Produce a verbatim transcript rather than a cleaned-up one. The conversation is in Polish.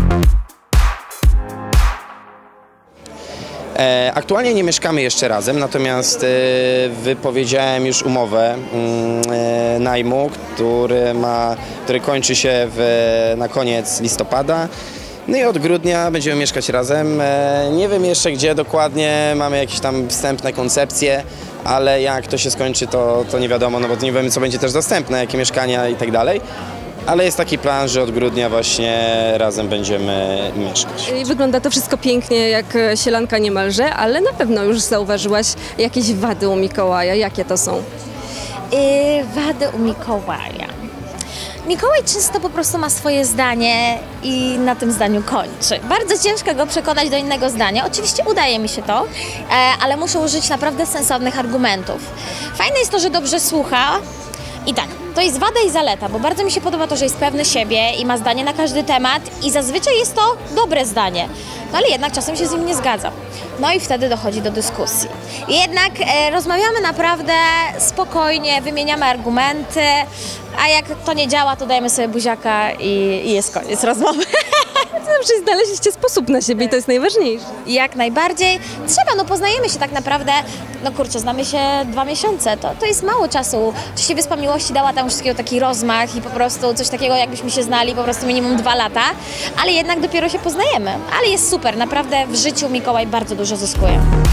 Aktualnie nie mieszkamy jeszcze razem, natomiast wypowiedziałem już umowę najmu, który, ma, który kończy się w, na koniec listopada. No i od grudnia będziemy mieszkać razem. Nie wiem jeszcze gdzie dokładnie, mamy jakieś tam wstępne koncepcje, ale jak to się skończy, to, to nie wiadomo, no bo nie wiemy co będzie też dostępne, jakie mieszkania i tak dalej. Ale jest taki plan, że od grudnia właśnie razem będziemy mieszkać. I wygląda to wszystko pięknie, jak sielanka niemalże, ale na pewno już zauważyłaś jakieś wady u Mikołaja. Jakie to są? Yy, wady u Mikołaja. Mikołaj często po prostu ma swoje zdanie i na tym zdaniu kończy. Bardzo ciężko go przekonać do innego zdania. Oczywiście udaje mi się to, ale muszę użyć naprawdę sensownych argumentów. Fajne jest to, że dobrze słucha. I tak, to jest wada i zaleta, bo bardzo mi się podoba to, że jest pewny siebie i ma zdanie na każdy temat i zazwyczaj jest to dobre zdanie, no ale jednak czasem się z nim nie zgadza. No i wtedy dochodzi do dyskusji. Jednak e, rozmawiamy naprawdę spokojnie, wymieniamy argumenty, a jak to nie działa, to dajemy sobie buziaka i, i jest koniec rozmowy. Zawsze znaleźliście sposób na siebie i to jest najważniejsze. Jak najbardziej. Trzeba, no poznajemy się tak naprawdę, no kurczę, znamy się dwa miesiące, to, to jest mało czasu. Oczywiście Wyspa Miłości dała tam wszystkiego taki rozmach i po prostu coś takiego, jakbyśmy się znali po prostu minimum dwa lata, ale jednak dopiero się poznajemy. Ale jest super, naprawdę w życiu Mikołaj bardzo dużo zyskuje.